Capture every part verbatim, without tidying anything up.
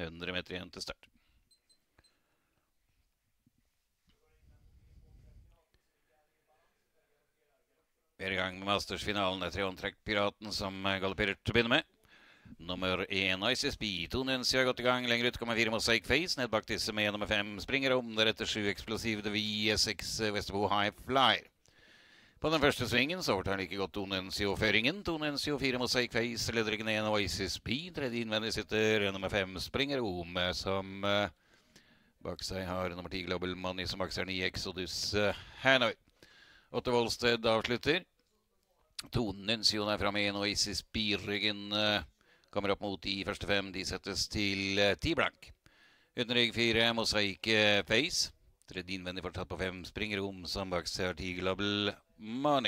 hundre meter igjen til start. Vi er i gang med Masters-finalen. Det er Treon-trekk Piraten som galopperer til å begynne med. Nummer én, I C S B. To Nuncio har gått i gang. Lenger ut kommer fire Mosaic Face. Ned bak disse med nummer fem springer om. Deretter sju Explosive V, seks Vesterbo High Flyer. På den første svingen så overtar like godt To Nuncio-føringen. To Nuncio, fire Mosaic Face, leder ikke ned I C S B. Tredje innvendig sitter nummer fem springer om, som uh, bak seg har nummer ti Global Money, som bak seg ni Exodus uh, Hanoi. Åtte Volsted avslutter. To Nuncio er fremme igjen, og I C S B-ryggen uh, kommer opp mot de første fem. De settes til uh, ti blank. Uten rygg fire, Mosaic Face. Tredje innvendig fortsatt på fem. Springer om, som bak seg har ti Global Money.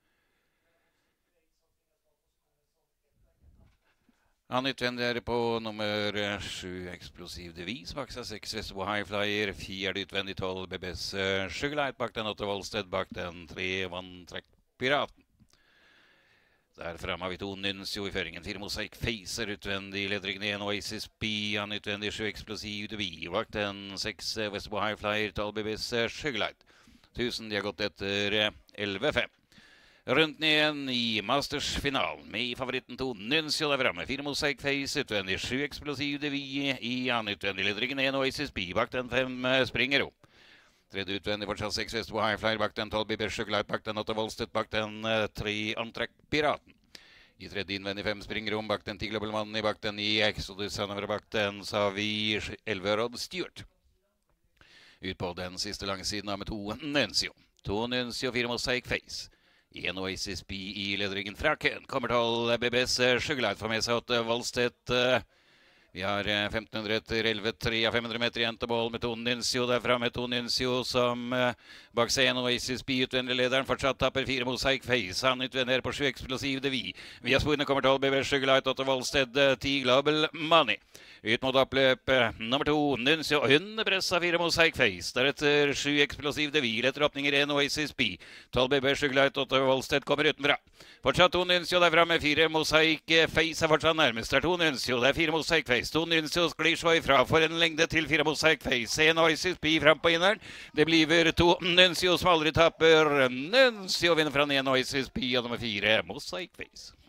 Han utvendig er på nummer sju Explosive Devis. Bak seg seks Vesterbo High Flyer. Fjerde utvendig tolv B B S Sugarlight. Bak den åtte Volsted. Bak den tre One-trekk Piraten. Der fremme har vi to Nuncio i føringen. Fire Mosaic Face er utvendig. Leder ikke ned I C S B. Han utvendig sju Explosive Devis. Bak den seks Vesterbo High Flyer. tolv B B S Sugarlight. tusen de har gått etter elleve fem. Rundt igjen i Masters-finalen med favoritten to Nuncio der fremme. Fire Mosaic Face utvendig. sju Explosive Devis i han utvendig. Leder ikke ned I C S B. Bak den fem springer opp. Tredje utvendig fortsatt seks Vesterbo High Flyer. Bak den tolv B B S Sugarlight. Bak den åtte Volstedt. Bak den uh, tre Antrekk Piraten. I tredje innvendig fem springer om. Bak den ti Global Money. Bak den i Exodus Hanover. Bak den så har vi elleve Rod Stewart. Ut på den siste langsiden av med to Nuncio. To Nuncio, fire Mosaic Face. En I C S B i lederringen fra køen. Kommer til B B S Sugarlight. Får med seg åtte Volstedt. Uh, Vi har femten hundre etter elleve tre av fem hundre meter igjen til mål med To Nuncio derfra med To Nuncio som uh, bak seg en I C S B utvendig lederen fortsatt tapper fire Mosaic Face. Han utvendig på sju Explosive Devis. Via sporene kommer tolv B B S Sugarlight, åtte Volsted, ti Global Money. Ut mot oppløp uh, nummer to Nuncio under press av fire Mosaic Face. Deretter sju Explosive Devis. Etter åpninger en I C S B. tolv B B S Sugarlight, åtte Volsted kommer utenfra. Fortsatt To Nuncio derfra med fire Mosaic Face er fortsatt nærmest. Det er To Nuncio, det er fire Mosaic Face. To Nuncio sklir så ifra for en lengde til fire Mosaic Face. En I C S B frem på inneren. Det blir to Nuncio som aldri tapper. Nuncio vinner fra en I C S B og nummer fire Mosaic Face.